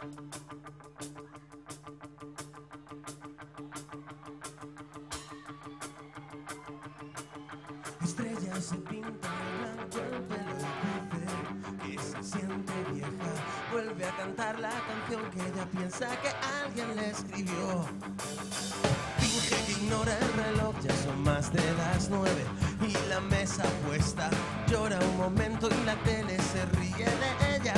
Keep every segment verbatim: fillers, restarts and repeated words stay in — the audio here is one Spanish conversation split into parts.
Estrella se pinta de blanco el pelo y dice que se siente vieja. Vuelve a cantar la canción que ella piensa que alguien le escribió. Finge que ignora el reloj, ya son más de las nueve y la mesa puesta. Llora un momento y la tele se ríe de ella.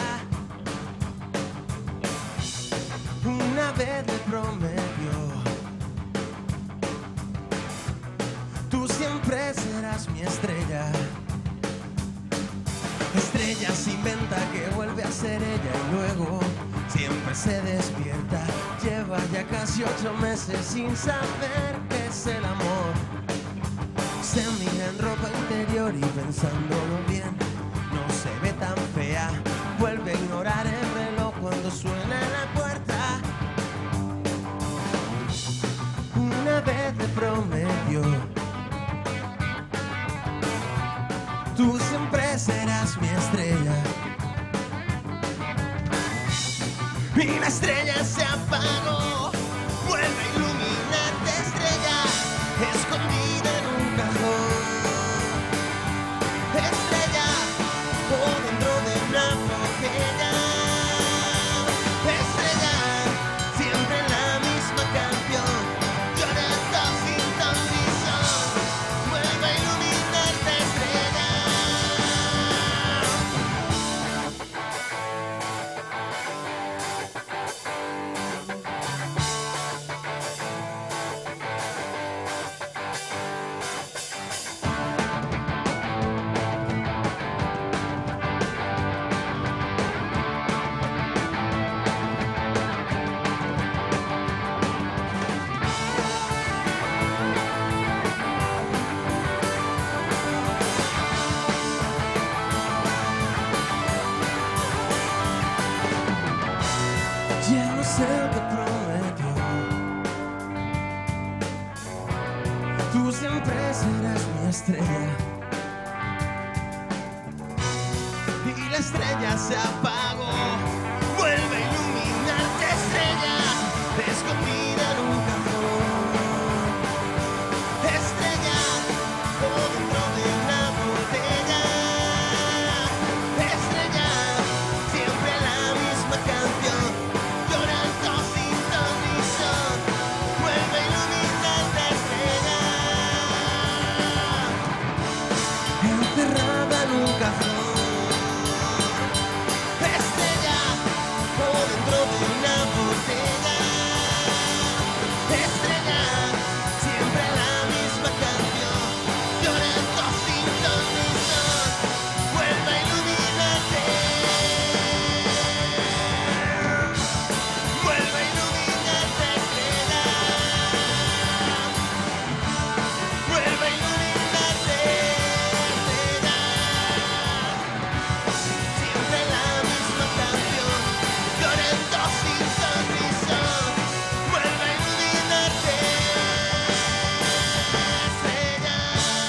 Una vez le prometió: tú siempre serás mi estrella. Estrella se inventa que vuelve a ser ella y luego siempre se despierta. Lleva ya casi ocho meses sin saber qué es el amor. Se mira en ropa interior y pensándolo bien, no se ve tan fea. Vuelve a ignorar el reloj cuando suena en la puerta. Una vez le prometió: tú siempre serás mi estrella. Y la estrella se apagó. Vuelve a iluminarte, estrella, escondida en un cajón. Estrella, o dentro de una botella. Estrella, siempre la misma canción, llorando sin ton ni son. Vuelve a iluminarte, estrella. Ya no sé qué prometió. Tú siempre serás mi estrella. Y la estrella se apagó. Vuelve a iluminarte, estrella, escondida en un cajón. Estrella, o dentro de una botella. Estrella, siempre la misma canción, llorando sin ton ni son. Vuelve a iluminarte, estrella, encerrada en un cajón. Estrella, o dentro de una botella. Estrella, siempre la misma canción, llorando sin ton ni son. Vuelve a iluminarte. Vuelve a iluminarte, estrella. Vuelve a iluminarte, estrella. Siempre la misma canción, llorando sin ton ni son. Vuelve a iluminarte, estrella.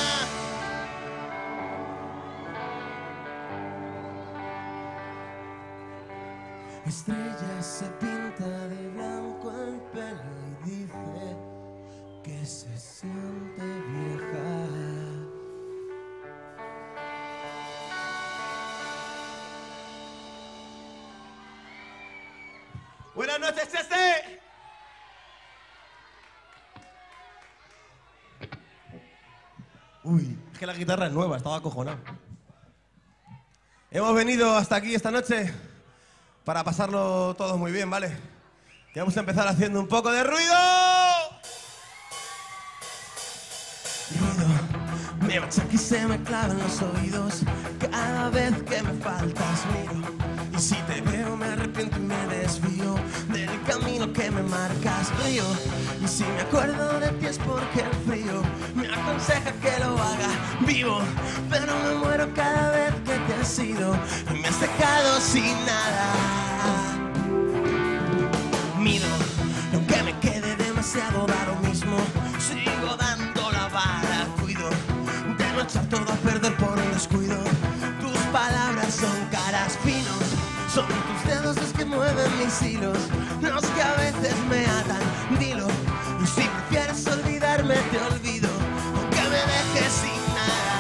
Estrella se pinta de blanco el pelo y dice que se siente vieja. Buenas noches, Cheste. Uy, es que la guitarra es nueva, estaba acojonado. Hemos venido hasta aquí esta noche para pasarlo todos muy bien, ¿vale? Y vamos a empezar haciendo un poco de ruido. Ruido, me machaca y se me clava en los oídos. Cada vez que me faltas miro, y si te veo me arrepiento y me desvío del camino que me marcas, río. Y si me acuerdo de ti es porque el frío me aconseja que lo haga vivo. Pero me muero cada vez que te has ido y me has dejado sin nada. Miro, aunque me quede demasiado da lo mismo. Sigo dando la vara, cuido de no echar todo a perder por un descuido. Tus palabras son caras finos, Son tus dedos los que mueven mis hilos, los que a veces me atan, dilo. Y si prefieres olvidarme te olvido, aunque me dejes sin nada.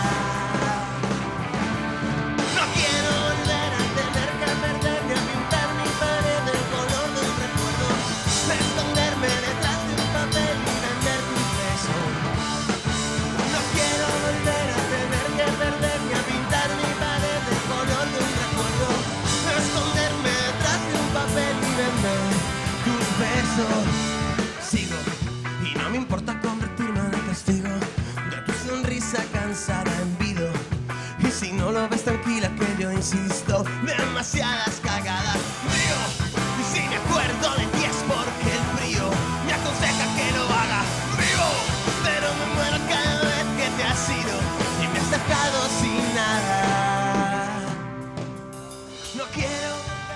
No quiero volver a tener que perderme, a pintar mi pared del color de un recuerdo, a esconderme detrás de un papel y vender tus besos. No quiero volver a tener que perderme, a pintar mi pared del color de un recuerdo, a esconderme detrás de un papel y vender tus besos. Sigo y no me importa convertirme en testigo de tu sonrisa cansada en vido. Y si no lo ves tranquila que yo insisto, demasiadas cagadas río. Y si me acuerdo de ti es porque el frío me aconseja que lo haga vivo. Pero me muero cada vez que te has ido y me has dejado sin nada. No quiero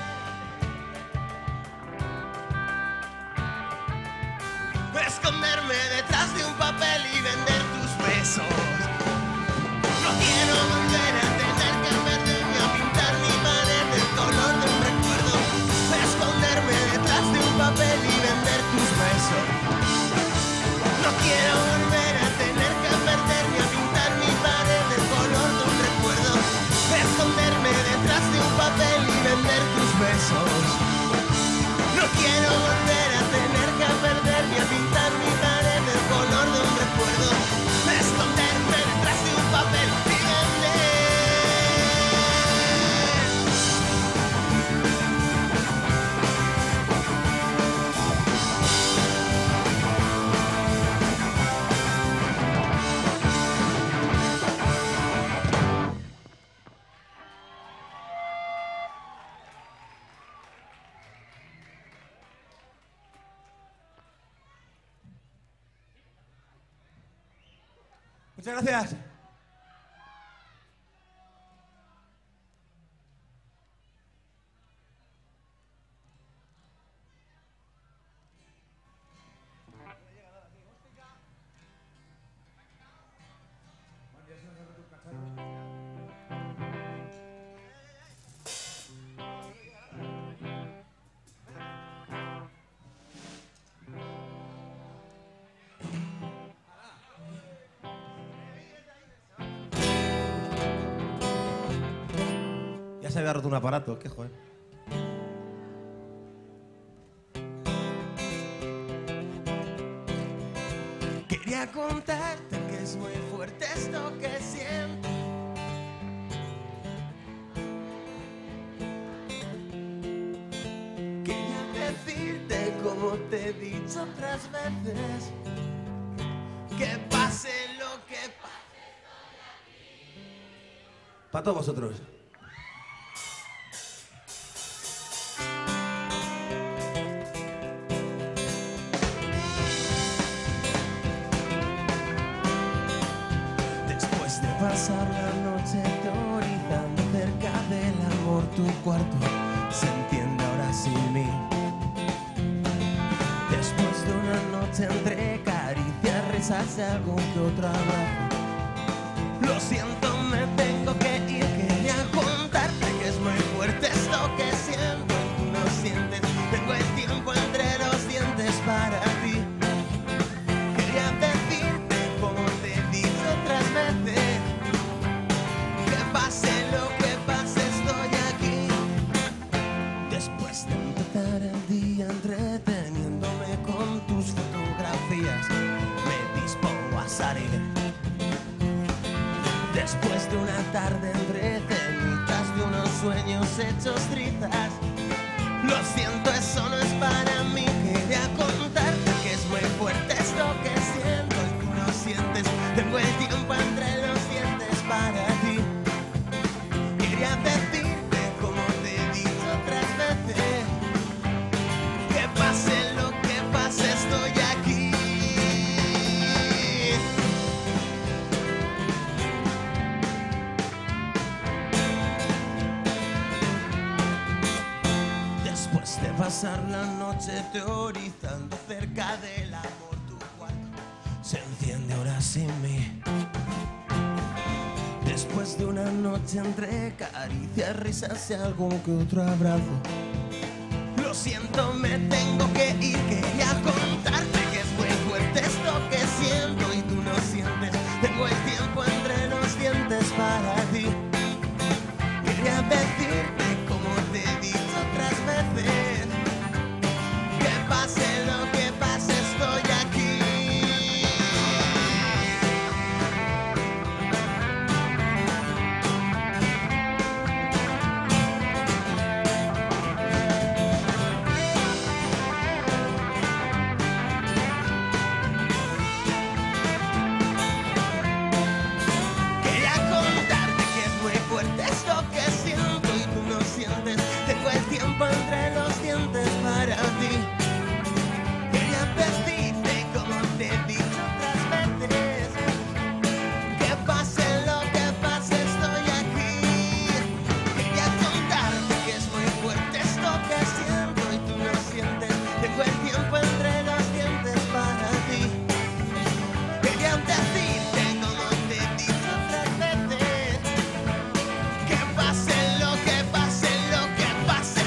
esconderme detrás de un papel y vender tus besos. No quiero volver a tener que perderme, a pintar mi pared del color de un recuerdo, a esconderme detrás de un papel y vender tus besos. No quiero volver a tener que perderme, a pintar mi pared del color de un recuerdo, a esconderme detrás de un papel y vender tus besos. No quiero volver a tener que perderme, a pintar mi pared del color de un recuerdo, a esconderme detrás de un papel y vender. Muchas gracias. Se había roto un aparato, qué joder. Quería contarte que es muy fuerte esto que siento. Quería decirte como te he dicho otras veces, que pase lo que pase, estoy aquí. Para todos vosotros. Pasar la noche teorizando cerca del amor, tu cuarto se entiende ahora sin mí. Después de una noche entre caricias, risas y algún que otro abrazo, lo siento, me tengo que ir. Quería contarte que es muy fuerte esto que siento, tú no sientes. Tengo el tiempo entre los dientes para ti. Quería decirte como te he dicho otras veces, pase lo que pase, estoy aquí. Después de empezar el día entreteniéndome con tus fotografías, me dispongo a salir. Después de una tarde entre cenitas de unos sueños hechos trizas, lo siento, eso no es para mí. Quería contarte que es muy fuerte esto que siento y tú no sientes. Tengo el tiempo entre los dientes para ti. Quería decirte como te he dicho otras veces, que pase lo que pase, estoy aquí. Después de pasar la noche teorizando cerca del amor, tu cuarto se enciende ahora sin mí. Después de una noche entre caricias, risas y algún que otro abrazo. Lo siento, me tengo que ir. Quería contarte que es muy fuerte esto que siento y tú no sientes. Tengo el tiempo entre los dientes para ti. Quería decirte como te he dicho otras veces, que pase lo que pase estoy aquí. Entre los dientes para ti. Quería decirte como te he dicho otras veces, que pase lo que pase estoy aquí. Quería contarte que es muy fuerte esto que siento y tú no sientes. Tengo el tiempo entre los dientes para ti. Quería decirte como te he dicho otras veces, que pase lo que pase, lo que pase.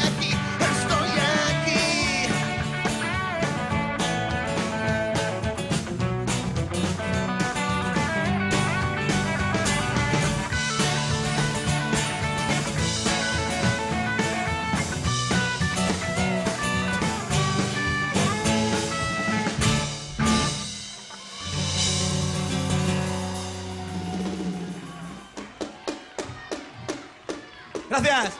Gracias.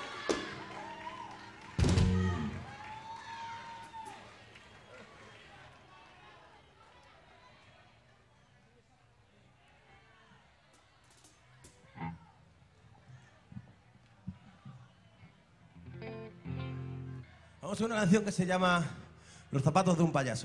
Vamos a una canción que se llama Los zapatos de un payaso.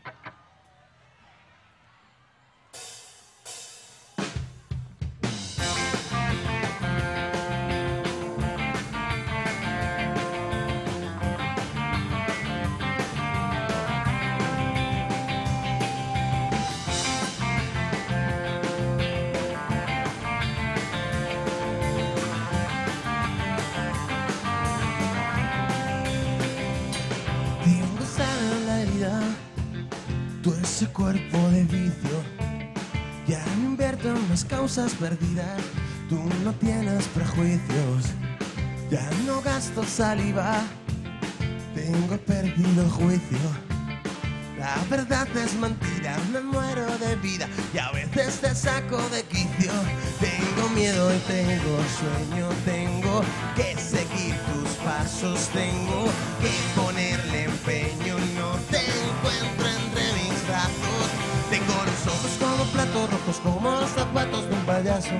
Tú ese cuerpo de vicio, ya no invierto en las causas perdidas. Tú no tienes prejuicios, ya no gasto saliva. Tengo perdido el juicio. La verdad es mentira, me muero de vida y a veces te saco de quicio. Tengo miedo y tengo sueño, tengo que seguir tus pasos, tengo que ponerle empeño, no te encuentro entre mis brazos. Tengo los ojos como platos rojos, como los zapatos de un payaso.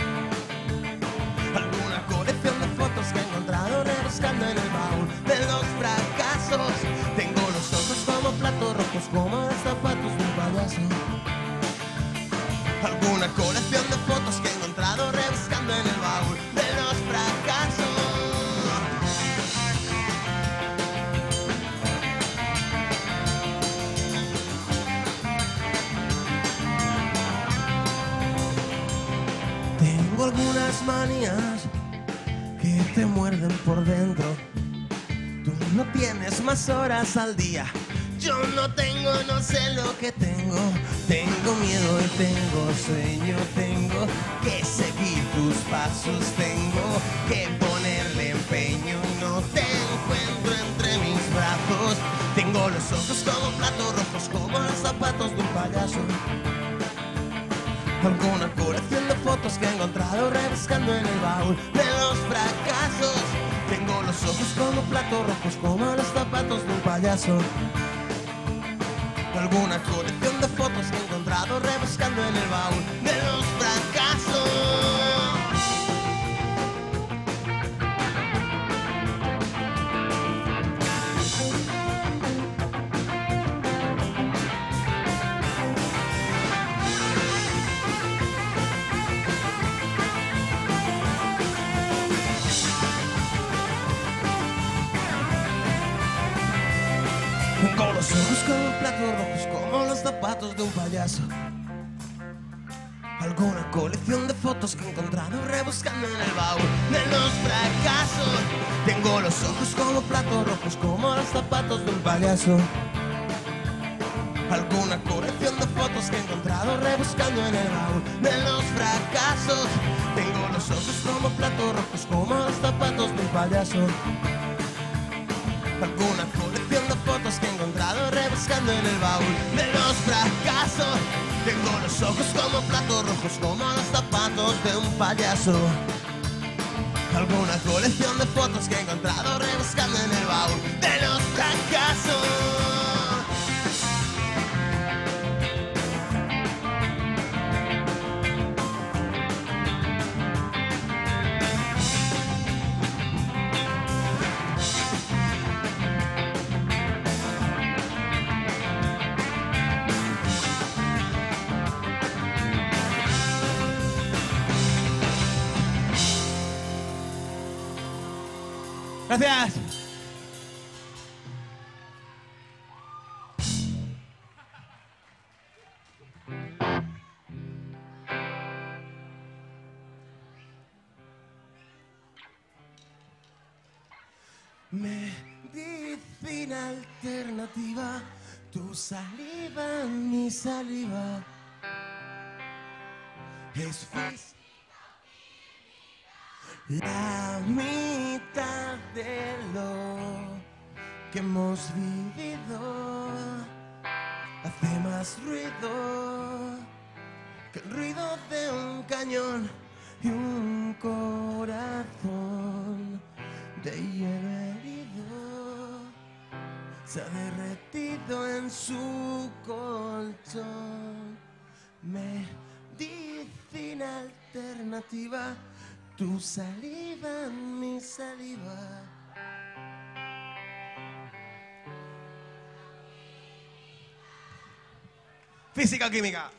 Alguna colección de fotos que he encontrado rebuscando en el baúl de los fracasos. Tengo los ojos como platos rojos, como los zapatos de un payaso. Alguna colección de fotos que he encontrado rebuscando en el baúl de los fracasos. Tengo algunas manías que te muerden por dentro. Tú no tienes más horas al día. Yo no tengo, no sé lo que tengo. Tengo miedo y tengo sueño. Tengo que seguir tus pasos. Tengo que ponerle empeño. No te encuentro entre mis brazos. Tengo los ojos como platos rojos, como los zapatos de un payaso. Alguna colección de fotos que he encontrado rebuscando en el baúl de los fracasos. Tengo los ojos como platos rojos, como los zapatos de un payaso. Alguna colección de fotos que he encontrado rebuscando en el baúl de los fracasos. Tengo los ojos como platos rojos, como los zapatos de un payaso. Alguna colección de fotos que he encontrado rebuscando en el baúl de los fracasos. Tengo los ojos como platos rojos, como los zapatos de un payaso. Alguna colección de fotos que he encontrado rebuscando en el baúl de los fracasos. Tengo los ojos como platos rojos, como los zapatos de un payaso. Alguna colección de fotos que he encontrado rebuscando en el baúl de los fracasos. Tengo los ojos como platos rojos, como los zapatos de un payaso. Alguna colección de fotos que he encontrado rebuscando en el baúl de los fracasos. Gracias. Medicina alternativa, tu saliva, mi saliva. Es física. La mitad de lo que hemos vivido hace más ruido que el ruido de un cañón y un corazón de hielo herido se ha derretido en su colchón. Medicina alternativa, tu saliva, mi saliva. Física o química.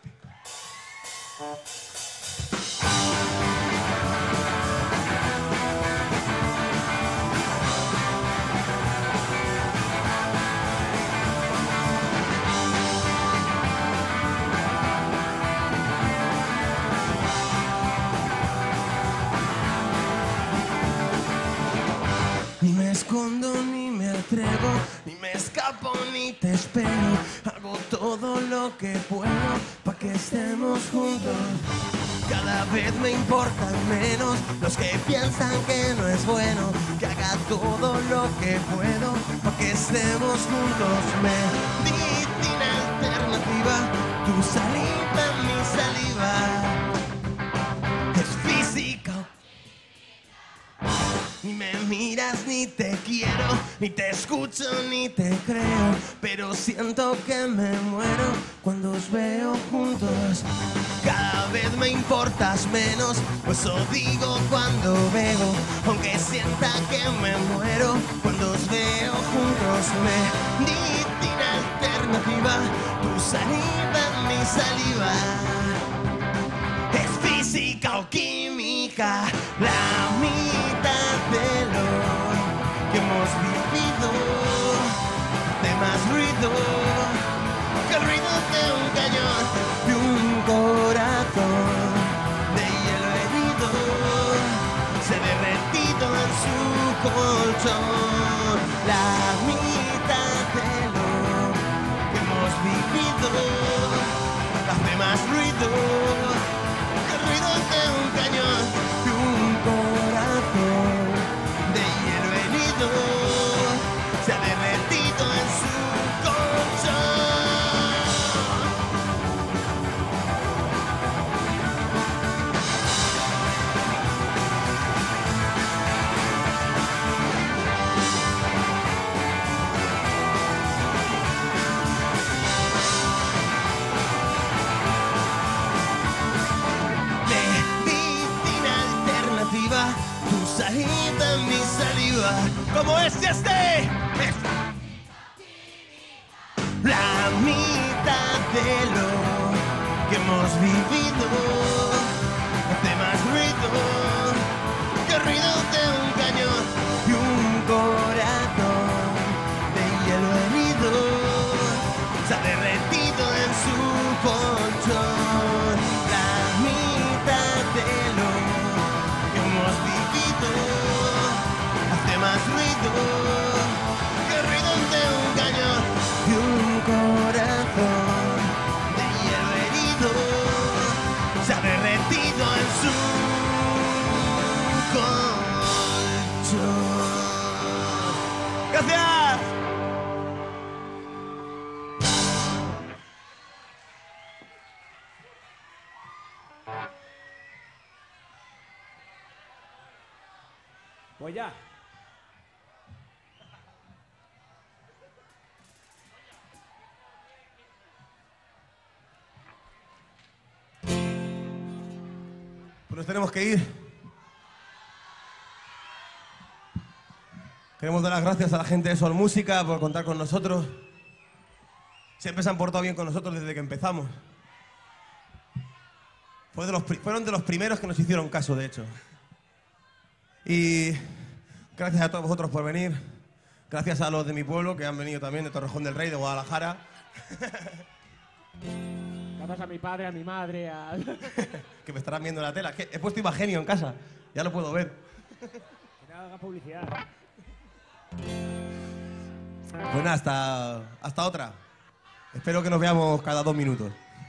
Ni me escondo, ni me atrevo, ni me escapo, ni te espero. Hago todo lo que puedo pa' que estemos juntos. Cada vez me importan menos los que piensan que no es bueno. Que haga todo lo que puedo pa' que estemos juntos. Medicina alternativa, tu saliva, mi saliva. Es física. Ni me miras, ni te quiero, ni te escucho, ni te creo. Pero siento que me muero cuando os veo juntos. Cada vez me importas menos, pues eso digo cuando bebo. Aunque sienta que me muero cuando os veo juntos. Medicina alternativa, tu saliva, mi saliva. Es física o química, la mitad de lo que hemos vivido hace más ruido que el ruido de un cañón y un corazón de hielo herido se ha derretido en su colchón. La mitad de lo que hemos vivido hace más ruido que el ruido de un cañón y un corazón de hielo herido se ha derretido en su colchón. Medicina alternativa, tu saliva, mi saliva. Como este este es la mitad de lo que hemos vivido hace más ruido que el ruido de un cañón y un corazón de hielo herido se ha derretido en su colchón. La mitad Pues ya. Pues nos tenemos que ir. Queremos dar las gracias a la gente de Sol Música por contar con nosotros. Siempre se han portado bien con nosotros desde que empezamos. Fue de los, fueron de los primeros que nos hicieron caso, de hecho. Y gracias a todos vosotros por venir. Gracias a los de mi pueblo que han venido también, de Torrejón del Rey, de Guadalajara. Gracias a mi padre, a mi madre, a... Que me estarán viendo en la tela. Es que he puesto Imagenio en casa. Ya lo puedo ver. Que no haga publicidad. Bueno, hasta, hasta otra. Espero que nos veamos cada dos minutos.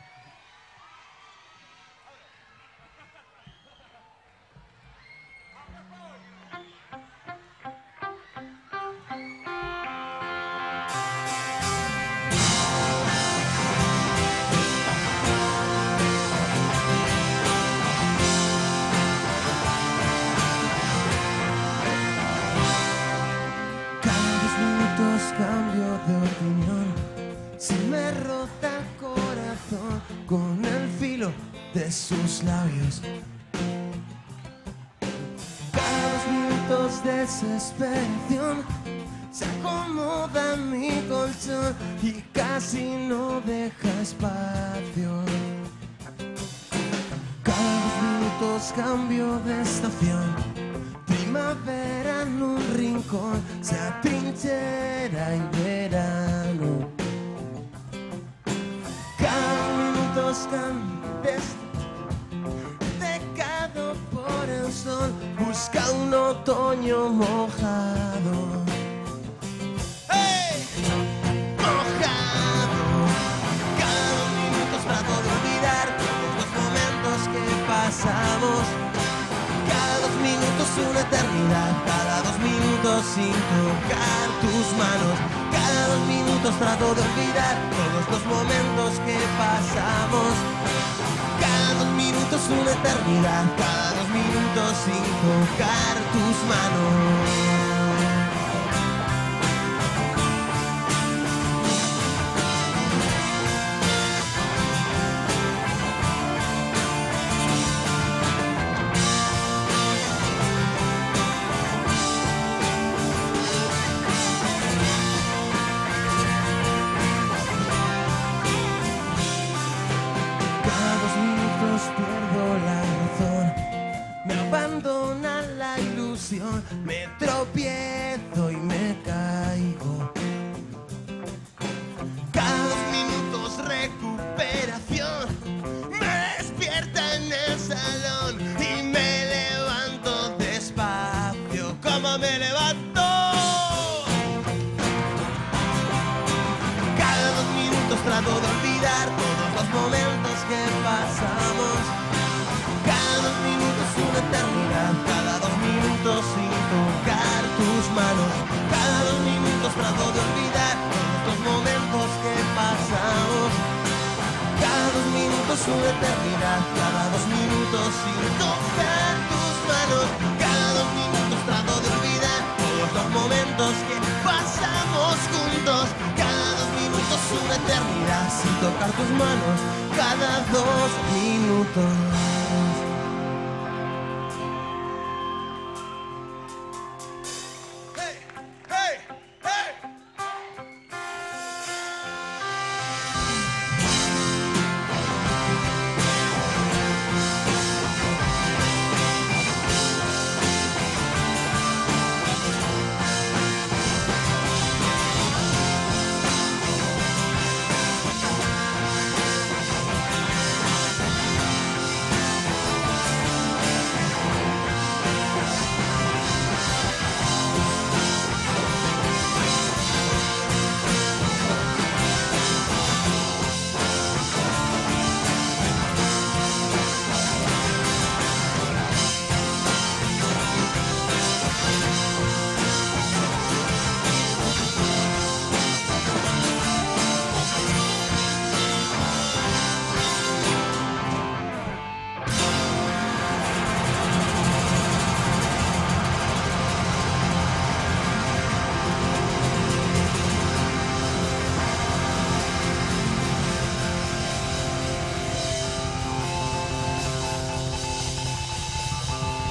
Cambio de opinión, si me rota el corazón con el filo de sus labios. Cada dos minutos de desesperación se acomoda en mi colchón y casi no deja espacio. Cada dos minutos cambio de estación. Primavera en un rincón, se atrinchera y verano. Cada minuto es cambios, secado por el sol, busca un otoño mojado. ¡Hey! Mojado. Cada dos minutos trato de olvidar todos los momentos que pasamos. Cada dos minutos una eternidad, cada dos minutos sin tocar tus manos. Cada dos minutos trato de olvidar todos los momentos que pasamos. Cada dos minutos una eternidad, cada dos minutos sin tocar tus manos. Pierdo la razón, me abandona la ilusión, me tropiezo y me caigo. Cada dos minutos recuperación, me despierta en el salón y me levanto despacio. ¿Cómo me levanto? Cada dos minutos trato de olvidar todos los momentos que pasamos. Cada dos minutos una eternidad, cada dos minutos sin tocar tus manos. Cada dos minutos trato de olvidar todos los momentos que pasamos. Cada dos minutos una eternidad, cada dos minutos sin tocar tus manos. Cada dos minutos trato de olvidar todos los momentos que pasamos juntos. Cada dos minutos una eternidad sin tocar tus manos. Cada dos minutos. Hey, hey, hey.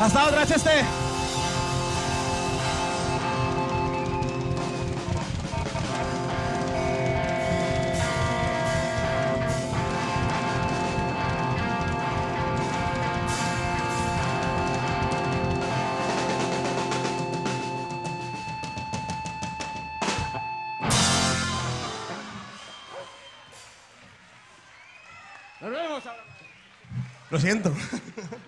Hasta otra, Cheste. Nos vemos ahora. Lo siento.